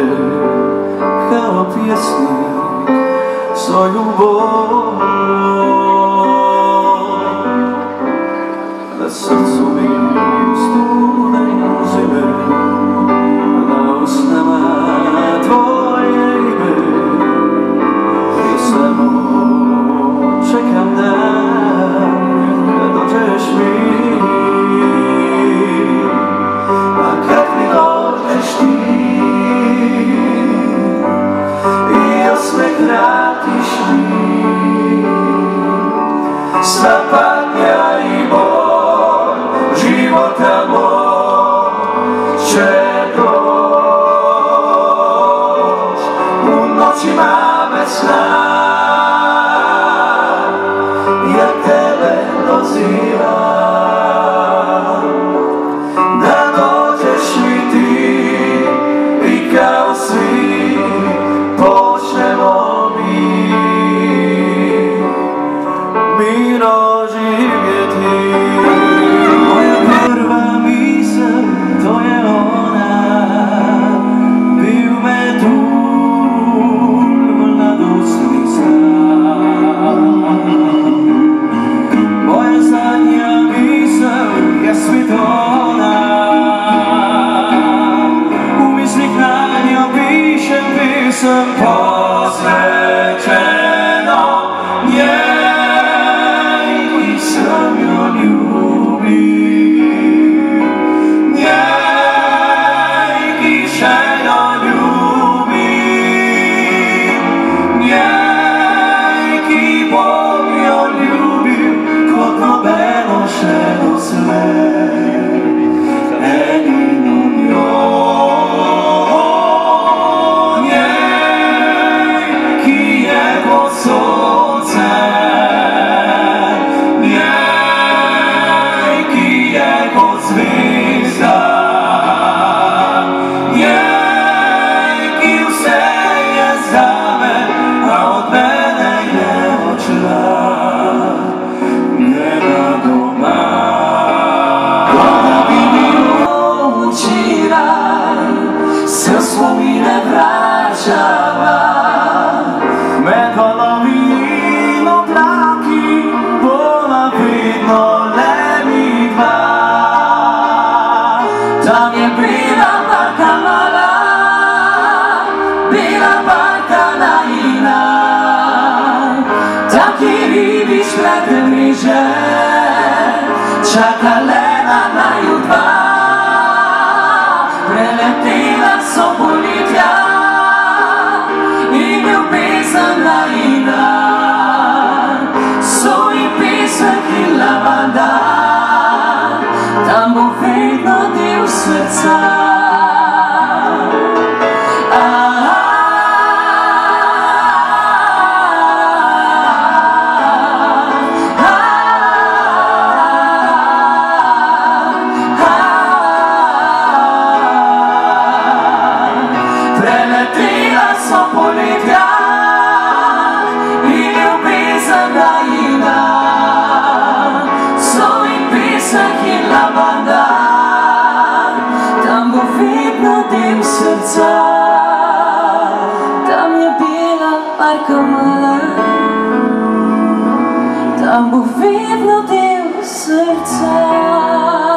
kao pjesnik svoju bol. Na srcu mi studen zime, na usnama tvoje ime, i samo čekam da dođeš mi. A kad mi dođeš ti i osmeh vratiš mi, sva patnja i bol života moj će proć. U noćima bez sna ja tebe dozivam, da dođeš mi ti i kao svi počnemo mirno živjeti. Moja prva misao, to je ona, bi u me tu mladostnica. Moja zadnja misao je svet ona, u mislih na njoj pišem pisam posvećeno njej. Tam je bila barka mala, bila barka naivna, taki ribič plete mreže, čakale na naju dva. Preletela so poletja in ljubezen naivna, svoj pesek in lavanda, tam bo vedno del srca. Preletela so poletja in ljubezen naivna, svoj pesek in lavanda, tam bo vedno del srca. Tam je bila barka mala, tam bo vedno del srca.